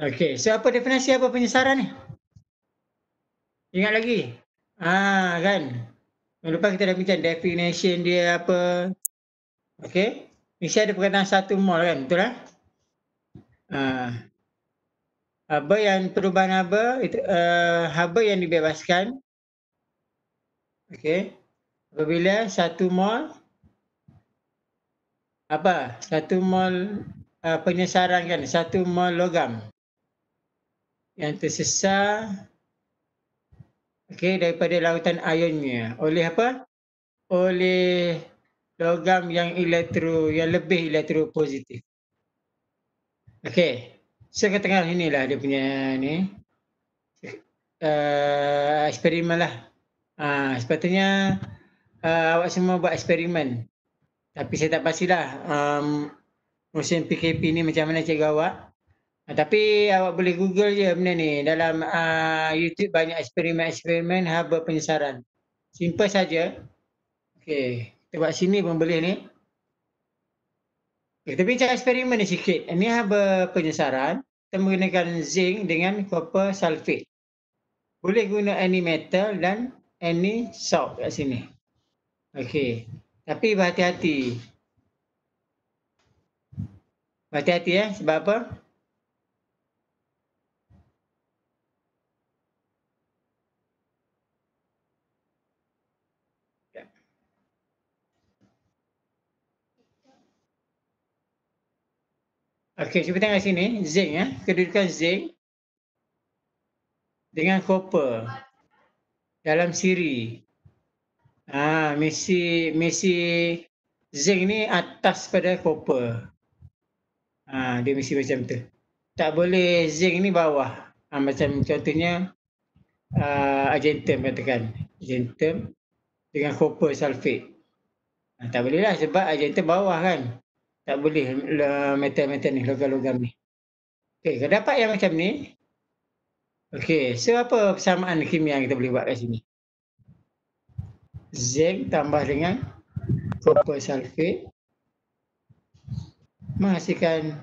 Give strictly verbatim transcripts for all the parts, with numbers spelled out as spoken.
Okey, so apa definisi apa penyesaran ni? Ingat lagi? Ah, kan? Minggu lepas kita dah bincang definition dia apa. Okey. Mesti ada perkataan satu mol kan, betul tak? Ah. Haba yang perubahan haba itu, eee, haba yang dibebaskan. Okey. Apabila satu mol apa? Satu mol, eee, penyesaran kan, satu mol logam yang tersesar okey, daripada lautan ayonnya oleh apa? Oleh logam yang elektro yang lebih elektropositif. Okey. So kat tengah sinilah dia punya ni. Eee, eksperimenlah. Ah, sepatutnya, eee, awak semua buat eksperimen. Tapi saya tak pastilah, um, musim P K P ni macam mana cikgu awak. Ah, tapi awak boleh Google je benda ni. Dalam, ah, YouTube banyak eksperimen-eksperimen haba penyesaran. Simple saja. Okey, kita buat sini pun boleh ni. Kita bincang eksperimen ni sikit. Ini haba penyesaran, kita menggunakan zinc dengan copper sulfate. Boleh guna any metal dan any salt kat sini. Okey, tapi berhati-hati. Berhati-hati eh, sebab apa? Okey, cuba tengok sini, zinc eh, kedudukan zinc dengan copper dalam siri. Ah, mesti mesti zinc ni atas pada copper. Ah, dia mesti macam tu. Tak boleh zinc ni bawah. Ah, macam contohnya, ah, argentum katakan, argentum dengan copper sulfate. Ah, tak bolehlah sebab argentum bawah kan. Tak boleh la metal-metal ni, logam-logam ni. Okey, kalau dapat yang macam ni. Okey, so apa persamaan kimia yang kita boleh buat kat sini? Zinc tambah dengan copper sulfate menghasilkan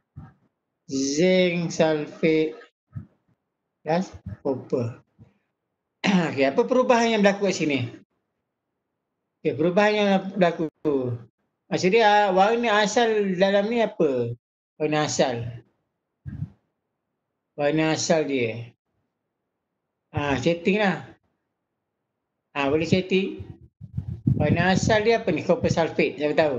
zinc sulfate plus copper. Okey, apa perubahan yang berlaku kat sini? Okey, perubahan yang berlaku. Maksud dia warna asal dalam ni apa? Warna asal. Warna asal dia. Ah, settinglah. Ah, boleh setting. Warna asal dia apa ni? Copper sulfate, siapa tahu?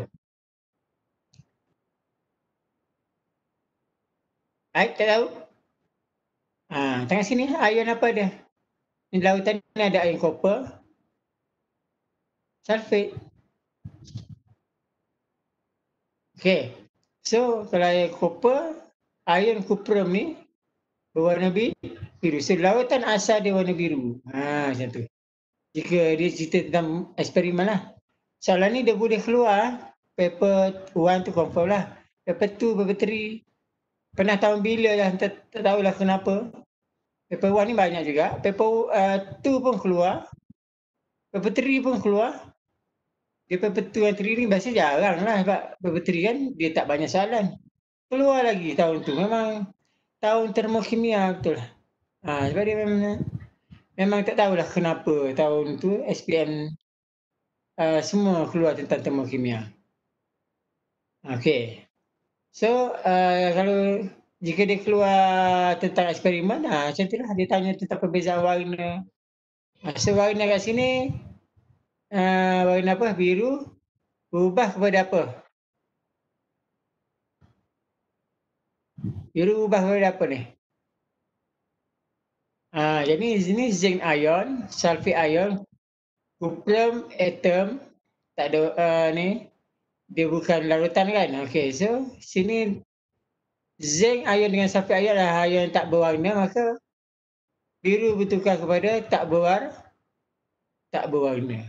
Aib tak tahu? Ah, tengah sini ion apa dia? Di lautan ni ada ion copper, sulfate. Okey. So kalau ion copper, ion cuprum ni berwarna bi biru. So lautan asal dia warna biru. Ha, macam tu. Jika dia cerita tentang eksperimenlah. Soalan ni dia boleh keluar paper one tu confirm lah. Paper two, paper three pernah tahun bila lah, tak, tak tahulah kenapa. Paper one ni banyak juga. Paper uh, two pun keluar. Paper three pun keluar. Dia paper two dan three ni biasa jarang lah sebab paper three kan dia tak banyak soalan. Keluar lagi tahun tu. Memang tahun termokimia betul lah. Ha, sebab dia memang, memang tak tahulah kenapa tahun tu S P M uh, semua keluar tentang termokimia. Okey. So, uh, kalau jika dia keluar tentang eksperimen, ha, macam itulah dia tanya tentang perbezaan warna. Ha, so warna kat sini, uh, warna apa? Biru berubah kepada apa? Biru berubah kepada apa ni? Ah, jadi sini zinc ion, sulfate ion, cuprum atom, tak ada uh, ni, dia bukan larutan kan? Okey, so sini zinc ion dengan sulfate ion adalah ion tak berwarna, maka biru bertukar kepada tak berwar tak berwarna.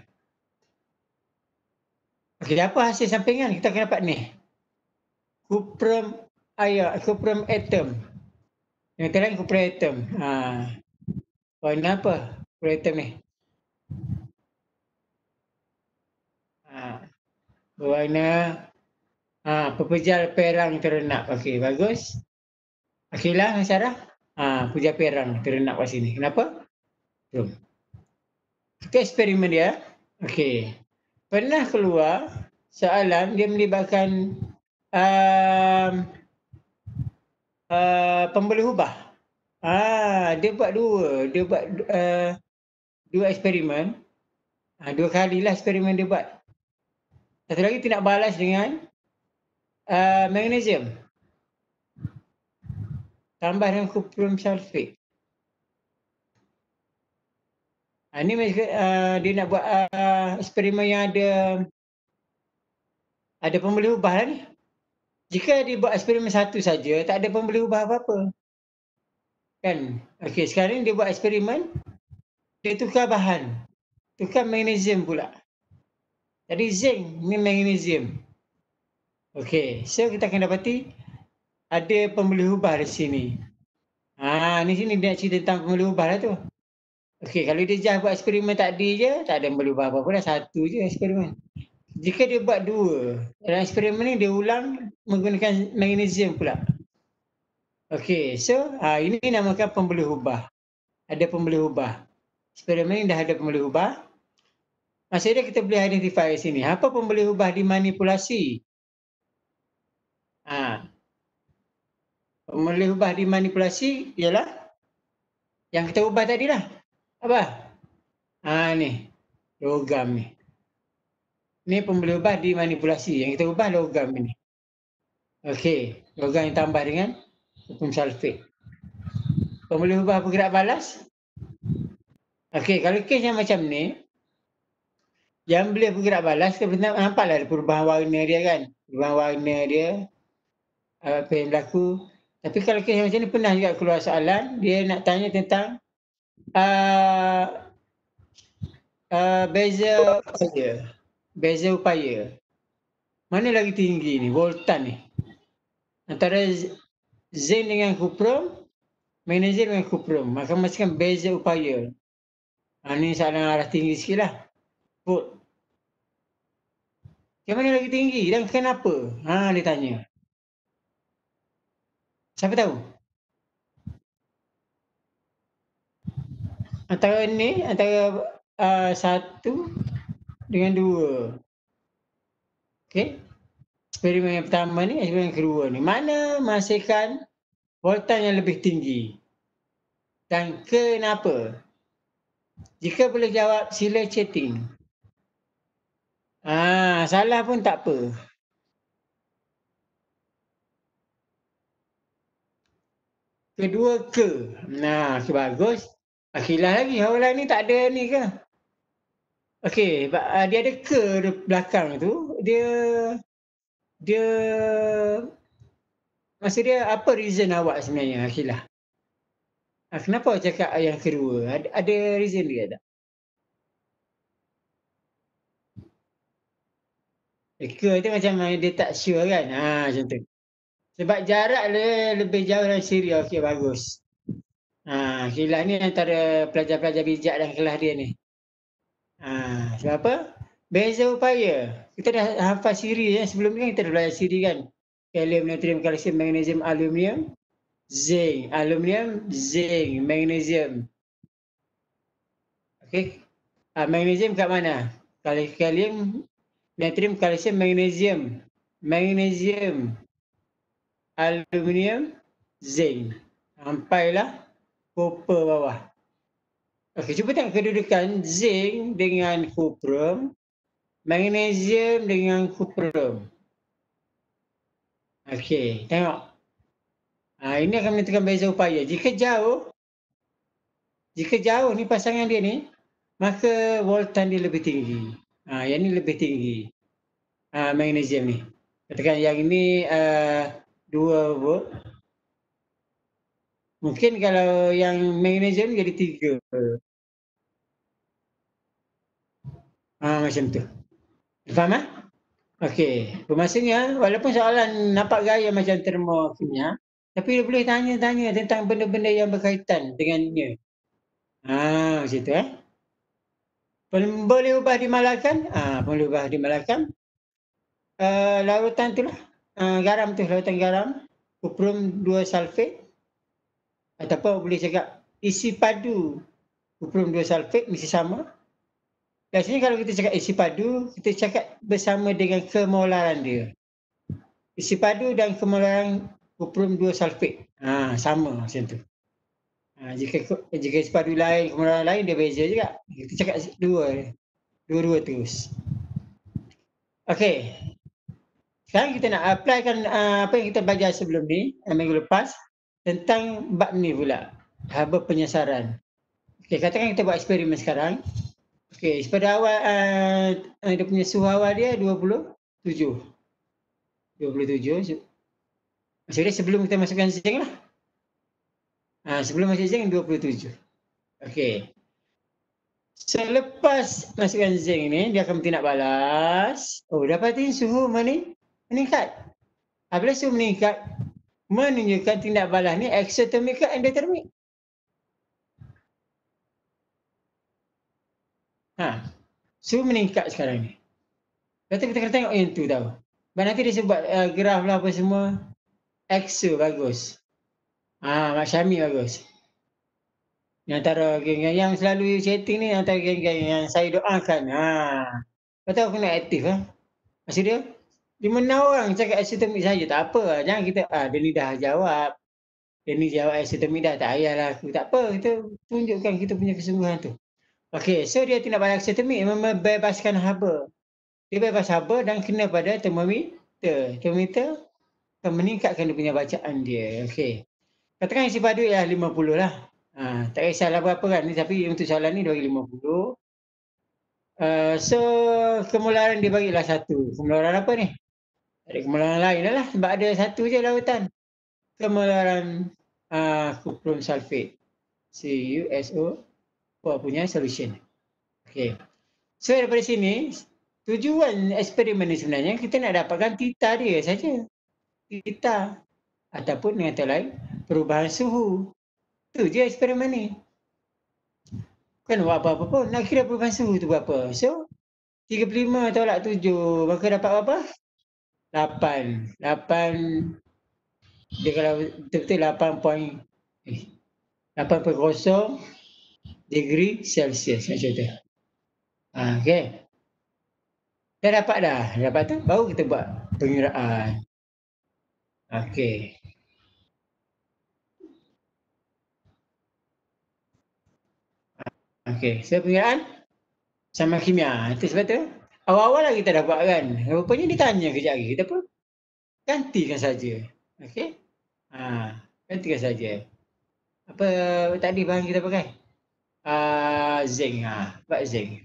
Okey, apa hasil sampingan kita akan dapat ni? Cuprum ion, cuprum atom. Yang terakhir cuprum atom. Ha. Warna apa cuprum atom ni? Ha. Berwarna ha, pepejal perang terenak. Okey, bagus. Akhilah dengan Sarah, ah, puja perang terenak kat sini. Kenapa? Jom. Kita eksperimen dia. Okey. Pernah keluar soalan dia melibatkan um, uh, pemboleh ubah. Ah, dia buat dua, dia buat uh, dua eksperimen. Ah, dua kalilah eksperimen dia buat. Satu lagi tindak balas dengan uh, magnesium. Tambah dengan kuprum sulfate. Ah, ni uh, dia nak buat uh, eksperimen yang ada ada pemboleh ubah lah ni. Jika dia buat eksperimen satu saja, tak ada pemboleh ubah apa-apa. Kan? Okey, sekarang dia buat eksperimen, dia tukar bahan. Tukar magnesium pula. Jadi zinc ni magnesium. Okey, so kita akan dapati ada pemboleh ubah di sini. Ah, ni sini dia nak cerita tentang pemboleh ubah lah tu. Okey, kalau dia just buat eksperimen tadi je, tak ada pemboleh ubah apa-apa dah, satu je eksperimen. Jika dia buat dua, dalam eksperimen ni dia ulang menggunakan magnesium pula. Okey, so ah, ini namakan pemboleh ubah. Ada pemboleh ubah. Eksperimen ni dah ada pemboleh ubah. Maksudnya kita boleh identify di sini. Apa pemboleh ubah dimanipulasi? Ah, pemboleh ubah dimanipulasi ialah yang kita ubah tadi lah. Apa? Ah, ni. Logam ni. Ni pemboleh ubah dimanipulasi. Yang kita ubah logam ni. Okey. Logam yang tambah dengan kuprum sulfate. Pemboleh ubah bergerak balas. Okey. Kalau kes yang macam ni, yang boleh bergerak balas, kita nampaklah perubahan warna dia kan. Perubahan warna dia. Apa yang berlaku. Tapi kalau kes macam ni pernah juga keluar soalan. Dia nak tanya tentang uh, uh, beza upaya. Beza upaya. Mana lagi tinggi ni? Voltan ni. Antara zinc dengan kuprum, magnesium dengan kuprum. Maka masukkan beza upaya. Ha, ni soalan arah tinggi sikit lah. Volt. Yang mana lagi tinggi dan kenapa? Ha, dia tanya. Siapa tahu? Antara ni, antara uh, satu dengan dua. Okey. Eksperimen yang pertama ni, eksperimen yang kedua ni. Mana menghasilkan voltan yang lebih tinggi? Dan kenapa? Jika boleh jawab, sila chatting. Ah, salah pun tak apa. Kedua ke? Nah, okay, bagus. Akhilah lagi. Orang ni tak ada ni ke? Okey, dia ada ke di belakang tu. Dia dia maksud dia apa reason awak sebenarnya Akhilah? Ah, kenapa awak cakap yang kedua? Ada, ada reason dia tak? Ke tu macam dia tak sure kan? Ha, macam tu. Sebab jarak dia lebih jauh dari Syria. Okey, bagus. Ha, Akhilah ni antara pelajar-pelajar bijak dalam kelas dia ni. Ha, sebab apa? Beza upaya. Kita dah hafal siri ya. Sebelum ni kan kita dah belajar siri kan. Kalium, natrium, kalsium, magnesium, aluminium, zinc. Aluminium, zinc, magnesium. Okey. Ha, magnesium kat mana? Kalium, natrium, kalsium, magnesium. Magnesium, aluminium, zinc. Sampailah copper bawah. Okey, cuba tengok kedudukan zinc dengan kuprum. Magnesium dengan kuprum. Okey, tengok. Ha, ini akan menentukan beza upaya. Jika jauh, jika jauh ni pasangan dia ni, maka voltan dia lebih tinggi. Ha, yang ni lebih tinggi. Ha, magnesium ni. Katakan yang ini uh, dua volt. Mungkin kalau yang magnesium jadi tiga. Ha, macam tu. Faham tak? Okey, bermaksudnya walaupun soalan nampak gaya macam termokimia, tapi dia boleh tanya-tanya tentang benda-benda yang berkaitan dengannya. Ah, macam tu eh. Boleh ubah dimalakan? Ah, boleh ubah dimalakan. Uh, larutan tu lah. Uh, garam tu, larutan garam. Kuprum dua sulfate. Ataupun boleh cakap isi padu kuprum dua sulfat mesti sama. Biasanya kalau kita cakap isi padu, kita cakap bersama dengan kemolaran dia. Isi padu dan kemolaran kuprum dua sulfat. Ha, sama macam tu. Ha, jika jika isi padu lain, kemolaran lain, dia beza juga. Kita cakap dua. Dua-dua terus. Okey. Sekarang kita nak applykan uh, apa yang kita belajar sebelum ni, minggu lepas, tentang bab ni pula. Haba penyesaran. Okey, katakan kita buat eksperimen sekarang. Okey, pada awal uh, dia punya suhu awal dia dua puluh tujuh. dua puluh tujuh. Maksudnya sebelum kita masukkan zinc lah. Ha, sebelum masuk zinc dua puluh tujuh. Okey. Selepas masukkan zinc ni, dia akan bertindak balas. Oh, dapatin suhu mana? Meningkat. Apabila suhu meningkat, menunjukkan tindak balas ni eksotermik ke endotermik? Ha, suhu meningkat sekarang ni. Kata kita kena tengok yang tu tahu. Sebab nanti dia sebut uh, graf lah apa semua. Exo bagus. Ah, Mak Syami bagus. Yang antara geng-geng yang selalu chatting ni, antara geng-geng yang saya doakan. Ha. Kata aku nak aktif lah. Maksud dia, di mana orang cakap eksotermik saja, tak apa. Jangan kita, ah dia ni dah jawab. Dia ni jawab eksotermik dah, tak payahlah aku. Tak apa, kita tunjukkan kita punya kesungguhan tu. Okey, so dia tindak balas eksotermik membebaskan haba. Dia bebas haba dan kena pada termometer. Termometer akan meningkatkan dia punya bacaan dia. Okey. Katakan isi padu ialah lima puluh lah. Ha, tak kisahlah berapa kan ni, tapi untuk soalan ni dia bagi lima puluh. Uh, so kemularan dia bagilah satu. Kemularan apa ni? Ada kemularan lain lah sebab ada satu je lautan. Kemularan uh, kuprum sulfat. C u S O apa punya solution. Okey. So daripada sini tujuan eksperimen ni sebenarnya kita nak dapatkan tita dia saja. Tita ataupun dengan kata lain perubahan suhu. Tu je eksperimen ni. Kan buat apa-apa pun. Nak kira perubahan suhu tu berapa. So, tiga puluh lima tolak tujuh. Maka dapat berapa? lapan. lapan. Dia kalau betul-betul lapan point eh, lapan perpuluhan kosong degree Celsius. Macam tu. Ha, okay. Dah dapat dah. Dapat tu, baru kita buat pengiraan. Okay. Okay. So, pengiraan sama kimia. Itu sebab tu. Awal-awal lah kita dah buat kan. Rupanya ditanya kejap lagi. Kita pun gantikan saja. Okey. Ha, gantikan saja. Apa tadi bahan kita pakai? Uh, zinc. Ha, buat zinc.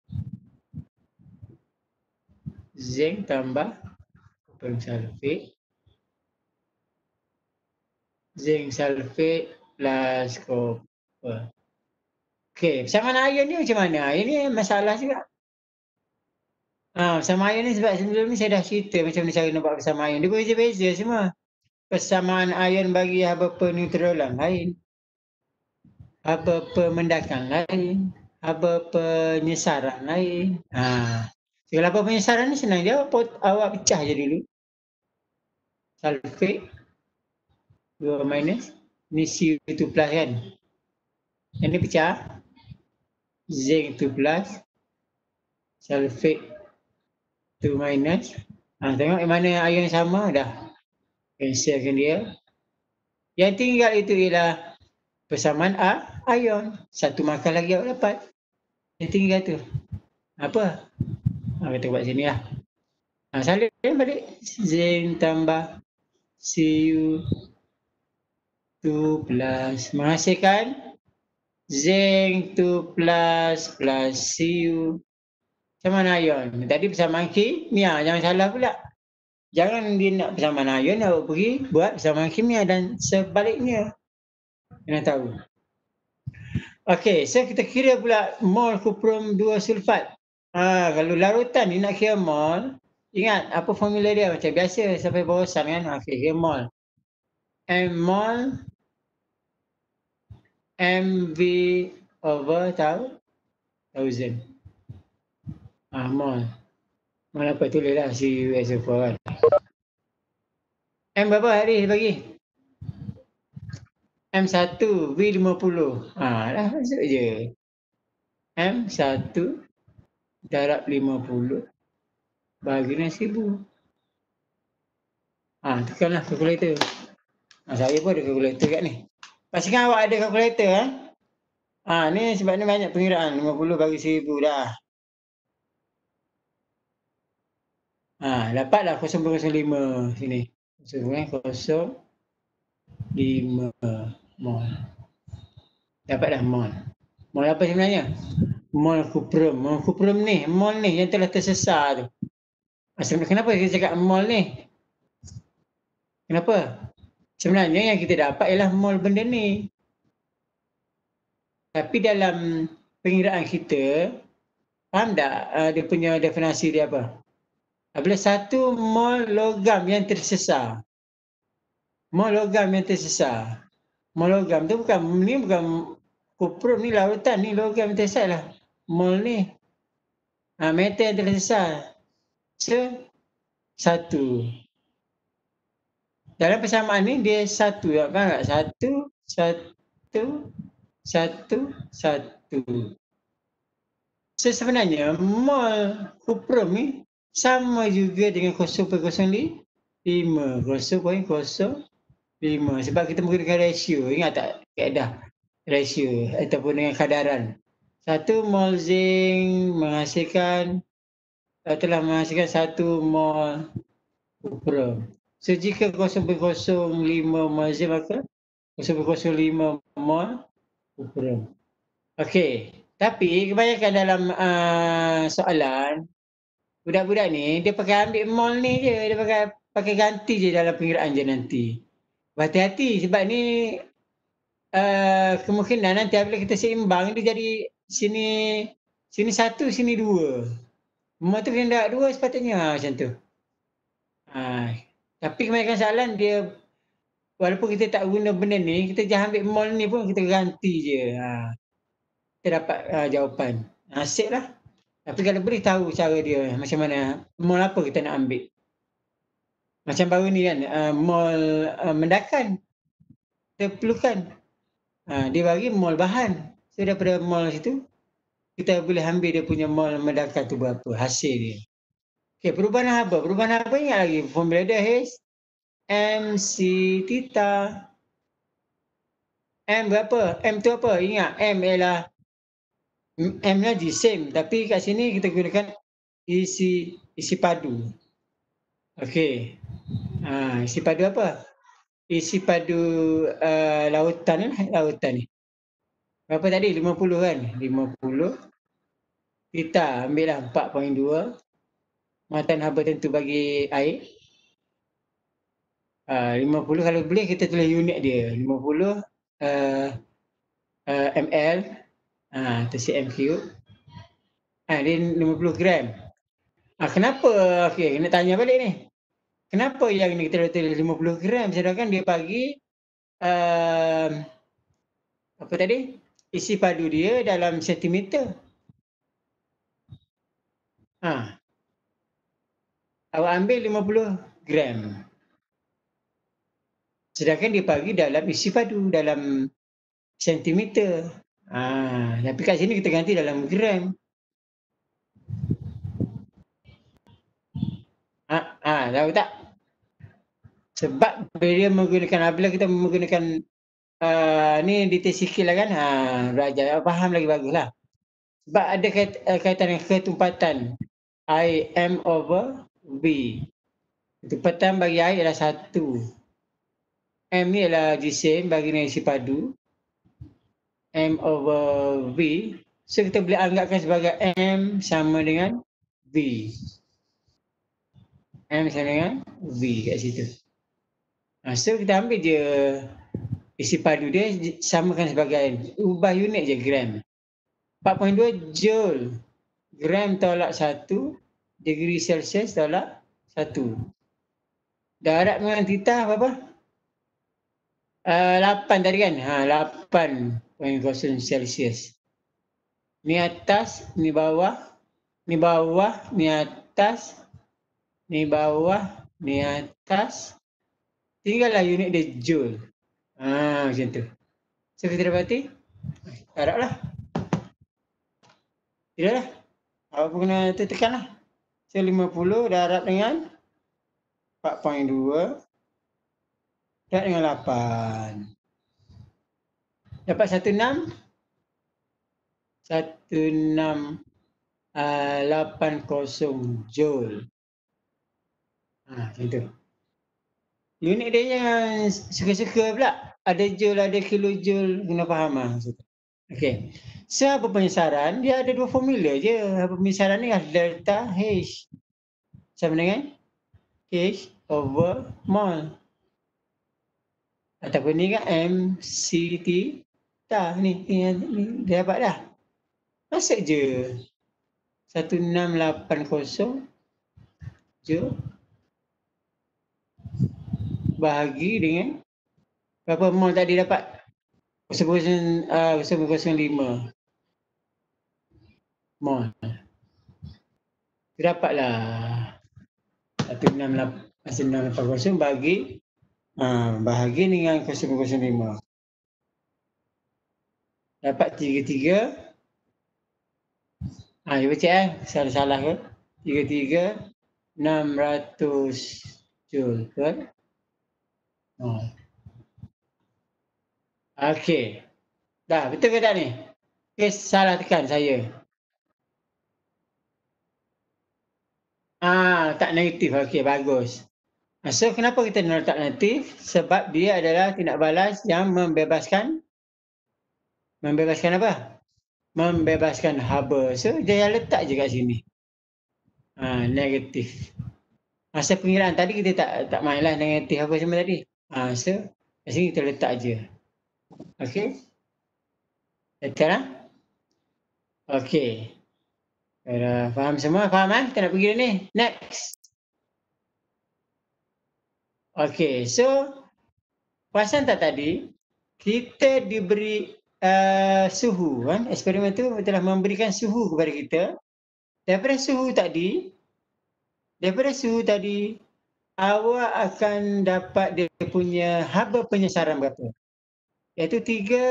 Zinc tambah kuprum sulfat. Zinc sulfat plus copper. Okey, persamaan ion ni macam mana? Ini masalah juga. Ha, persamaan ion ni sebab sebelum ni saya dah cerita macam mana cara nak buat persamaan ion. Dia berbeza-beza semua. Persamaan ion bagi haba peneutralan lain. Haba pemendakan lain. Haba penyesaran lain. Ha. Segala haba penyesaran ni senang jawab. Awak pecah je dulu. Sulfat dua minus. Ni C U two plus kan. Yang ni pecah. Zinc two plus. Sulfat two minus. Ha, tengok yang mana ion sama dah. Cancelkan dia. Yang tinggal itu ialah persamaan A, ion. Satu makan lagi awak dapat. Yang tinggal tu. Apa? Ha, kita buat sini lah. Ha, salin balik. Zinc tambah C U two plus. Menghasilkan zinc two plus plus C U. Persamaan ion. Tadi persamaan kimia. Jangan salah pula. Jangan dia nak persamaan ion, awak pergi buat persamaan kimia dan sebaliknya. Kena tahu. Okey, so kita kira pula mol kuprum dua sulfat. Ha, kalau larutan ni nak kira mol, ingat apa formula dia macam biasa sampai bosan kan? Okey, kira mol. M mol M V over tahu? Thousand. Ah, mol. Mol apa tulislah C U S O four kan. M berapa hari bagi? M satu V lima puluh. Ha, dah masuk je. M satu darab lima puluh bagi dengan seribu. Ha, tekanlah kalkulator. Ha, saya pun ada kalkulator kat ni. Pastikan awak ada kalkulator eh. Ha, ni sebab ni banyak pengiraan. lima puluh bagi seribu dah. Ha, dapatlah kosong perpuluhan kosong lima sini. kosong perpuluhan kosong lima mol. Dapatlah mol. Mol apa sebenarnya? Mol kuprum. Mol kuprum ni, mol ni yang telah tersesar tu. Kenapa kita cakap mol ni? Kenapa? Sebenarnya yang kita dapat ialah mol benda ni. Tapi dalam pengiraan kita, faham tak uh, dia punya definisi dia apa? Apabila satu mol logam yang tersesar. Mol logam yang tersesar. Mol logam tu bukan, ni bukan kuprum ni lautan, ni logam yang tersesar lah. Mol ni. Ha, metal yang tersesar. So, satu. Dalam persamaan ni dia satu. Kan tak? Satu, satu, satu, satu. So, sebenarnya mol kuprum ni sama juga dengan kosong perpuluhan kosong lima. kosong perpuluhan kosong lima. Sebab kita menggunakan ratio. Ingat tak kaedah ratio ataupun dengan kadaran. Satu mol zinc menghasilkan telah menghasilkan satu mol kuprum. So jika kosong perpuluhan kosong lima mol zinc maka kosong perpuluhan kosong lima mol kuprum. Okey. Tapi kebanyakan dalam uh, soalan, budak-budak ni dia pakai ambil mol ni je. Dia pakai pakai ganti je dalam pengiraan je nanti. Berhati-hati sebab ni uh, kemungkinan nanti apabila kita seimbang dia jadi sini sini satu, sini dua. Mol tu kena dua sepatutnya macam tu. Ha, tapi kebanyakan soalan dia walaupun kita tak guna benda ni, kita jangan ambil mol ni pun kita ganti je. Ha, kita dapat uh, jawapan. Asyik lah. Tapi kalau boleh tahu cara dia macam mana, mol apa kita nak ambil. Macam baru ni kan, uh, mol uh, mendakan. Kita perlukan. Uh, dia bagi mol bahan. So daripada mol situ, kita boleh ambil dia punya mol mendakan tu berapa, hasil dia. Okey, perubahan apa? Perubahan apa ingat lagi? Formula dia H, M, C, theta. M berapa? M tu apa? Ingat, M ialah M nya the same, tapi kat sini kita gunakan isi isi padu. Okey. Ha, isi padu apa? Isi padu uh, lautan ni, lautan ni. Berapa tadi? lima puluh kan? lima puluh. Kita ambillah empat perpuluhan dua. Muatan haba tentu bagi air. Uh, lima puluh kalau boleh kita tulis unit dia. lima puluh uh, uh, ml. Ha, uh, cm cube. Ha, uh, dia lima puluh gram. Ah, kenapa? Okey, nak tanya balik ni. Kenapa yang ni kita tulis lima puluh gram sedangkan dia bagi uh, apa tadi? Isi padu dia dalam sentimeter. Ha. Awak ambil lima puluh gram. Sedangkan dia bagi dalam isi padu dalam sentimeter. Ha, tapi kat sini kita ganti dalam gram. Ha, ha, tahu tak? Sebab dia menggunakan, apabila kita menggunakan uh, ni detail sikit lah kan, ha, belajar, faham lagi baguslah. Sebab ada kait, uh, kaitan dengan ketumpatan I M over V. Ketumpatan bagi air adalah satu. M ni adalah jisim bagi dengan isi padu. M over V. So kita boleh anggapkan sebagai M sama dengan V. M sama dengan V kat situ. Ha, so kita ambil je isi padu dia, samakan sebagai, ubah unit je gram. empat perpuluhan dua joule. Gram tolak satu, degree Celsius tolak satu. Darab dengan theta berapa? Uh, lapan tadi kan? Ha, lapan perpuluhan kosong Celsius. Ni atas, ni bawah, ni bawah, ni atas, ni bawah, ni atas. Tinggallah unit dia joule. Ha, macam tu. So kita dapati, haraplah. Tidaklah. Apa kena tekan lah. So lima puluh darab dengan empat koma dua darab dengan lapan. Dapat satu enam. satu enam lapan kosong joule. Ha, macam tu. Unit dia yang suka-suka pula. Ada joule, ada kilojoule. Kena faham lah. Okey. So, apa penyesaran? Dia ada dua formula je. Apa penyesaran ni adalah delta H. Sama dengan H over mol. Ataupun ni kan M C T. Dah, ni, ni, ni. Dia dapat dah. Masuk je. satu enam lapan kosong joule bahagi dengan berapa mol tadi dapat? kosong kosong lima mol. Dapatlah satu enam lapan kosong bagi uh, bahagi dengan kosong kosong lima. Dapat tiga puluh tiga. Ah, ha, baca eh. Salah-salah ke? tiga puluh tiga enam ratus joule per mol. Okey. Dah, betul ke tak ni? Okey, salah tekan saya. Ah, tak negatif. Okey, bagus. So, kenapa kita letak negatif? Sebab dia adalah tindak balas yang membebaskan membebaskan apa? Membebaskan haba. So, dia letak je kat sini. Ah, negatif. Masa pengiraan tadi kita tak tak mainlah negatif apa semua tadi. Ah, so, kat sini kita letak je. Okey. Betul lah? Okey. Dah faham semua? Faham kan? Kita nak pergi ni. Next. Okey. So, perasan tak tadi? Kita diberi uh, suhu kan? Eksperimen tu telah memberikan suhu kepada kita. Daripada suhu tadi, daripada suhu tadi, awak akan dapat dia punya haba penyesaran berapa? Iaitu tiga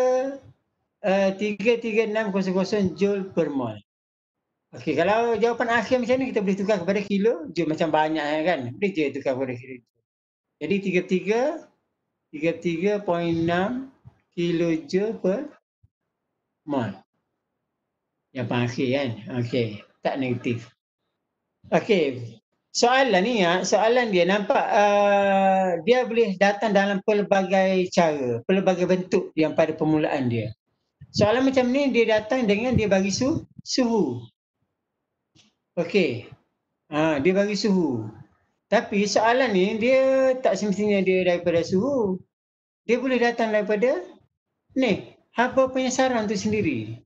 tiga enam kosong kosong joule per mol. Okey, kalau jawapan akhir macam ni kita boleh tukar kepada kilo joule macam banyak kan. Boleh je tukar kepada kilo. Jadi tiga puluh tiga tiga puluh tiga koma enam kilojoule per mol. Jawapan akhir kan. Okey, tak negatif. Okey. Soalan ni ya, soalan dia nampak uh, dia boleh datang dalam pelbagai cara, pelbagai bentuk yang pada permulaan dia. Soalan macam ni dia datang dengan dia bagi su, suhu. Okey. Ha, dia bagi suhu. Tapi soalan ni dia tak semestinya dia daripada suhu. Dia boleh datang daripada ni, haba penyesaran tu sendiri.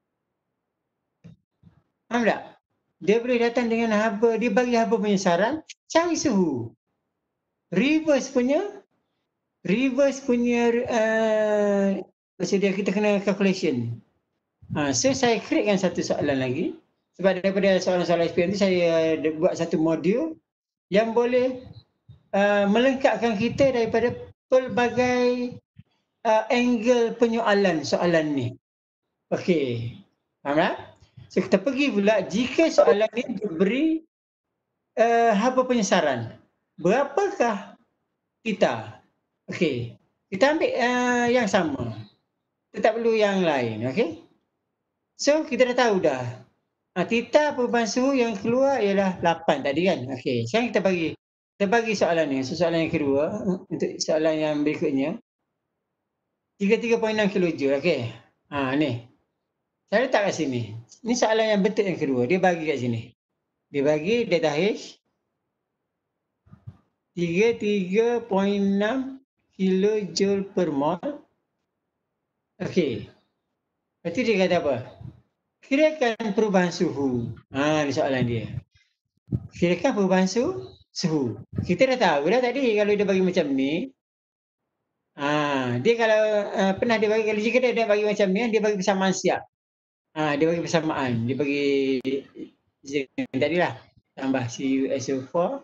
Faham tak? Dia boleh datang dengan haba, dia bagi haba penyesaran, cari suhu. Reverse punya, reverse punya, uh, maksud dia kita kena calculation. Ha, so saya createkan satu soalan lagi. Sebab daripada soalan-soalan eksperimen tu saya buat satu modul yang boleh uh, melengkapkan kita daripada pelbagai uh, angle penyoalan soalan ni. Okey. Faham tak? So kita pergi pula jika soalan ni diberi uh, haba penyesaran. Berapakah kita? Okey. Kita ambil uh, yang sama. Kita tak perlu yang lain. Okey. So kita dah tahu dah. Ha, tita perubahan suhu yang keluar ialah lapan tadi kan. Okey. Sekarang kita bagi kita bagi soalan ni. So, soalan yang kedua untuk soalan yang berikutnya. tiga puluh tiga koma enam kilojoule. Okey. Ha ni. Saya letak kat sini. Ini soalan yang bentuk yang kedua. Dia bagi kat sini. Dia bagi delta H tiga puluh tiga koma enam kilojoule per mol. Okey. Berarti dia kata apa? Kirakan perubahan suhu. Ha, ni soalan dia. Kirakan perubahan suhu. suhu. Kita dah tahu dah tadi kalau dia bagi macam ni. Ha, dia kalau uh, pernah dia bagi, kalau jika dia, dia bagi macam ni, dia bagi persamaan siap. Ha, dia bagi persamaan. Dia bagi tadi lah. Tambah C u S O four.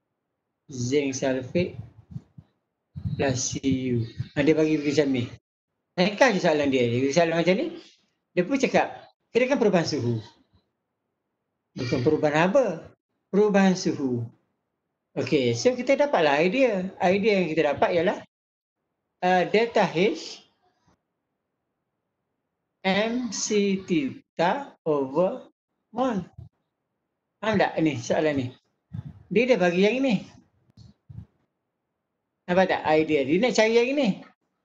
Zinc sulfate plus C u. Ha, dia bagi macam ni. Ringkas je soalan dia. Soalan macam ni, dia pun cakap, kira kan perubahan suhu. Bukan perubahan apa? Perubahan suhu. Okey, so kita dapatlah idea. Idea yang kita dapat ialah uh, delta H M C theta over mol. Faham tak ni soalan ni? Dia dah bagi yang ini. Nampak tak idea? Dia nak cari yang ini.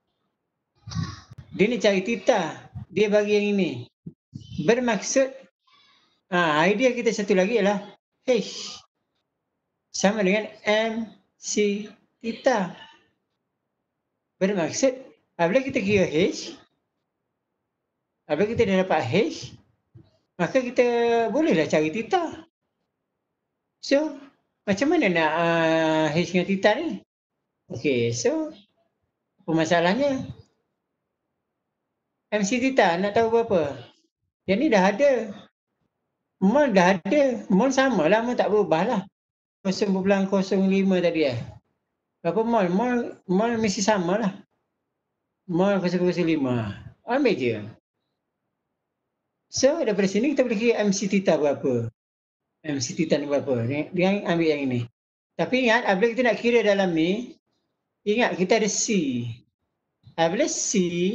Dia nak cari theta. Dia bagi yang ini. Bermaksud, ha, idea kita satu lagi ialah H sama dengan M C theta. Bermaksud, apabila kita kira H, apabila kita dah dapat H, maka kita bolehlah cari theta. So, macam mana nak uh, H dengan theta ni? Okey, so apa masalahnya? M C theta nak tahu berapa? Yang ni dah ada. Mol dah ada. Mol sama lah, mol tak berubah lah. kosong perpuluhan kosong lima tadi eh. Berapa mol? Mol, mol mesti sama lah. Mol kosong perpuluhan kosong lima. Ambil je. So, daripada sini kita boleh kira M C theta berapa. M C theta ni berapa. Dia ambil yang ini. Tapi ingat, apabila kita nak kira dalam ni, ingat kita ada C. Apabila C,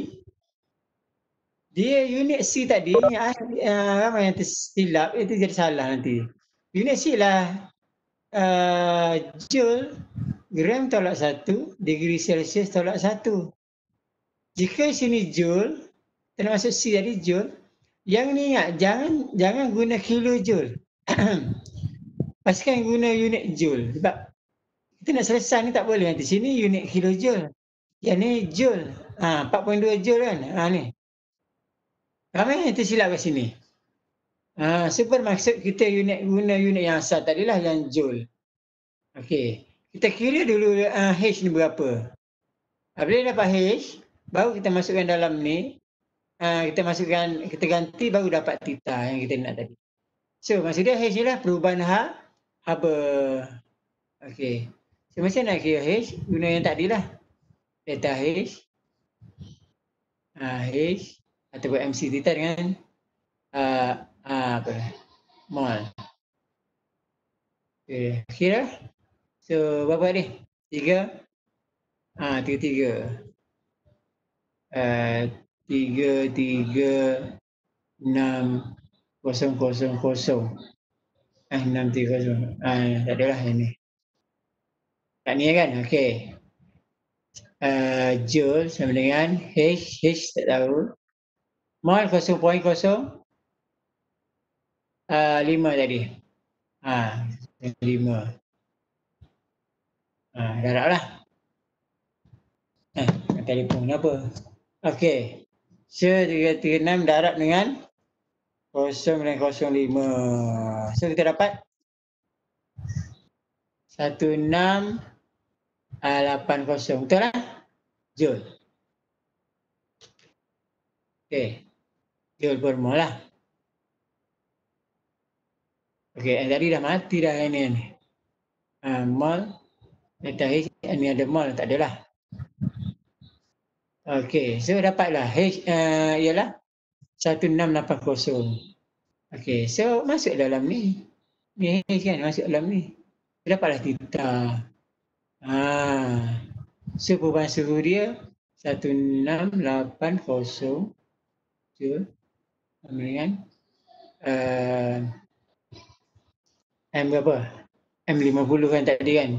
dia unit C tadi, uh, ramai yang tersilap, itu jadi salah nanti. Unit C lah uh, Joule, gram tolak satu, degree Celsius tolak satu. Jika sini Joule, termasuk C tadi Joule, yang ni ingat, jangan jangan guna kilojoule. Pastikan guna unit Joule. Sebab kita nak selesai ni tak boleh nanti. Sini unit kilojoule. Yang ni Joule. Ha, empat perpuluhan dua Joule kan. Ha, ni. Ramai yang tersilap kat sini. Ha, so bermaksud kita unit guna unit yang asal tadilah yang Joule. Okey. Kita kira dulu uh, H ni berapa. Apabila dapat H, baru kita masukkan dalam ni. Uh, kita masukkan, kita ganti baru dapat theta yang kita nak tadi. So maksudnya H ni lah perubahan ha, haba. Okey. So macam nak kira H, guna yang tadi lah. Delta H. Uh, H ataupun M C theta dengan uh, uh, apa? Mol. Okay. Kira. So berapa ni? Tiga. Ah, tiga tiga. Uh, tiga tiga enam kosong kosong kosong. Eh enam tiga kosong. Ah, tak adalah ini. Tak ni kan? Okey. Uh, Joule sama dengan H, H tak tahu. Mol kosong perpuluhan kosong lima tadi. Ah, lima. Ah, darab lah. Eh, telefon apa? Okey. So tiga tiga enam darab dengan kosong kosong lima. So kita dapat satu enam lapan kosong. Betul lah? Joule. Okey. Joule per mol lah. Okey, yang tadi dah mati dah yang ni. Uh, mol. Delta H, ni ada mol, tak adalah. Okey, so dapatlah H uh, ialah satu enam lapan kosong. Okey, so masuk dalam ni. Ni H kan, masuk dalam ni. Dapatlah theta. Ah. So perubahan suhu dia satu enam lapan kosong Joule dengan uh, M berapa? M lima puluh kan tadi kan?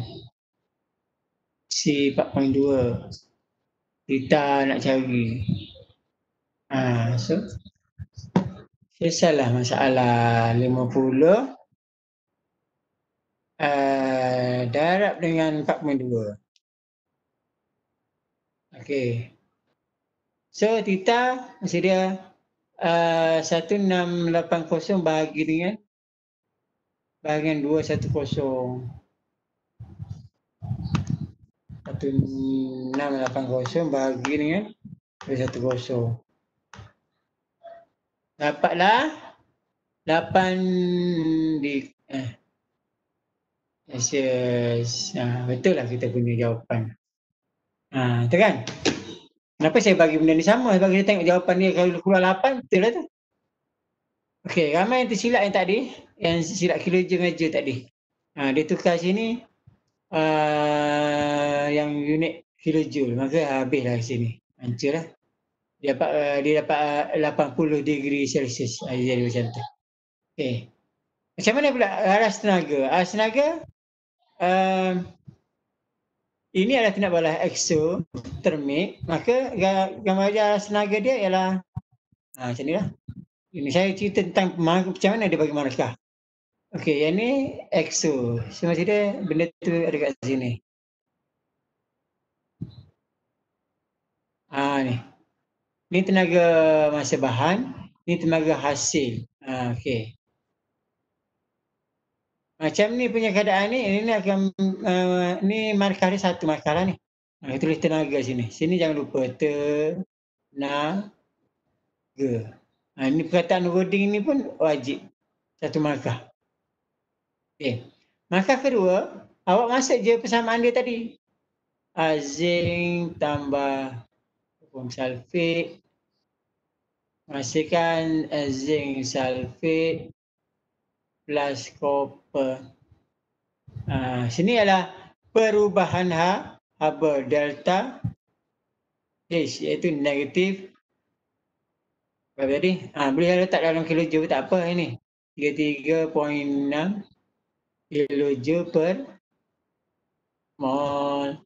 C empat perpuluhan dua. Kita nak cari. Ha, so, selesailah masalah lima puluh. Uh, darab dengan empat perpuluhan dua. Okey. So, theta masih dia uh, satu enam lapan kosong bahagi dengan bahagian dua satu kosong. satu enam lapan kosong bahagi dengan dua satu kosong. Dapatlah lapan di eh yes, yes. Ha, betul lah kita punya jawapan. Ha, itu kan? Kenapa saya bagi benda ni sama? Sebab kita tengok jawapan dia kalau keluar lapan, betul lah tu. Okey, ramai yang tersilap yang tadi, yang silap kilojoule dengan joule tadi. Ha, dia tukar sini uh, yang unit kilojoule, maka habislah sini. Hancurlah. Dia dapat uh, dia dapat uh, lapan puluh degree Celsius. Ha, jadi macam tu. Okey. Macam mana pula aras tenaga? Aras tenaga uh, ini adalah tindak balas eksotermik, maka gambar aras tenaga dia ialah ha, macam inilah. Ini saya cerita tentang macam mana dia bagi markah. Okey, yang ni exo. So maksud dia benda tu ada kat sini. Ah ni. Ni tenaga masa bahan, ni tenaga hasil. Ah okey. Macam ni punya keadaan ni, ini akan uh, ni markah dia satu markah lah ni. Ha, tulis tenaga sini. Sini jangan lupa tenaga. Ha, ni perkataan wording ni pun wajib. Satu markah. Okey. Markah kedua, awak masuk je persamaan dia tadi. Uh, zinc tambah pom sulfate, masukkan uh, zinc sulfate plus copper. Uh, sini adalah perubahan ha, haba delta H, iaitu negatif. Berapa tadi? Uh, boleh letak dalam kilojoule tak apa ini. tiga puluh tiga perpuluhan enam kilojoule per mol.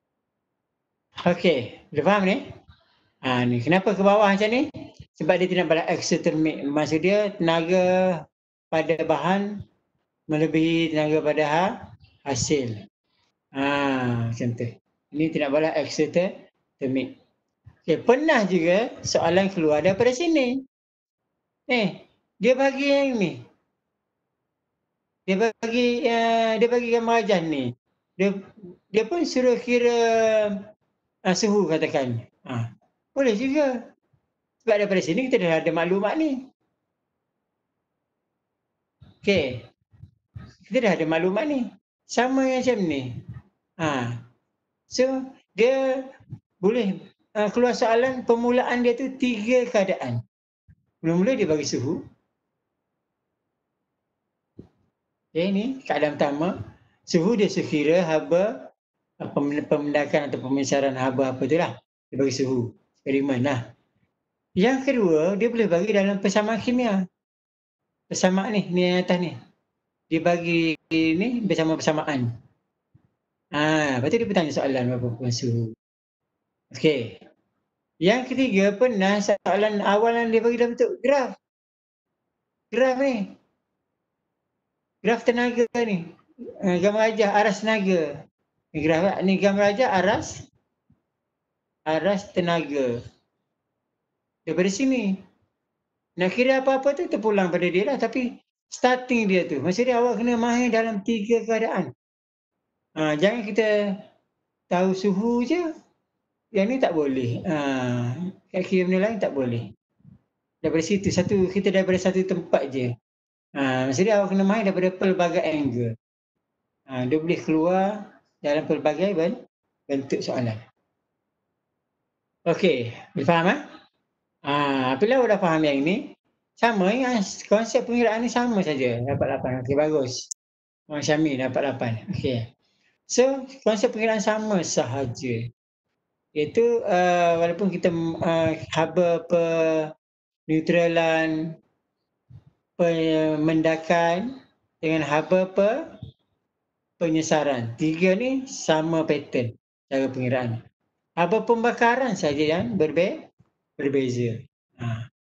Okey, boleh faham ni? Ha, ni kenapa ke bawah macam ni? Sebab dia tindak balas eksotermik. Maksud dia tenaga pada bahan melebihi tenaga pada ha, hasil. Ha, macam tu. Ini tindak balas eksotermik. Okay, pernah juga soalan keluar daripada sini. Eh, dia bagi yang ni. Dia bagi uh, dia bagi gambar ajan ni. Dia dia pun suruh kira uh, suhu katakan. Ha, boleh juga. Sebab daripada sini kita dah ada maklumat ni. Okey. Kita dah ada maklumat ni. Sama macam ni. Ha. So, dia boleh uh, keluar soalan permulaan dia tu tiga keadaan. Mula-mula dia bagi suhu. Okay, ni keadaan pertama. Suhu dia sekira haba pemendakan atau pemisaran haba apa tu lah. Dia bagi suhu. Eksperimen lah. Yang kedua, dia boleh bagi dalam persamaan kimia. Persamaan ni, ni yang atas ni. Dia bagi ni bersama persamaan. Ah, lepas tu dia bertanya soalan berapa pun suhu. Okey. Yang ketiga, pernah soalan awalan dia bagi dalam bentuk graf. Graf ni. Graf tenaga ni. Uh, gambar ajar aras tenaga. Ni graf ni gambar ajar aras aras tenaga. Daripada sini. Nak kira apa-apa tu terpulang pada dia lah. Tapi starting dia tu. Maksudnya awak kena mahir dalam tiga keadaan. Ha, jangan kita tahu suhu je. Yang ni tak boleh. Ha, kira benda lain tak boleh. Daripada situ. satu Kita daripada satu tempat je. Ha, maksudnya awak kena mahir daripada pelbagai angle. Ha, dia boleh keluar dalam pelbagai bentuk soalan. Okey. Boleh faham eh? Ah, apabila awak dah faham yang ini, sama ya, konsep pengiraan ni sama saja, dapat lapan. Okey, bagus. Wan Syamil dapat lapan. Okey. So, konsep pengiraan sama sahaja. Iaitu uh, walaupun kita uh, haba peneutralan, pemendakan dengan haba pe penyesaran. Tiga ni sama pattern cara pengiraan. Haba pembakaran saja yang berbe berbeza. Ha.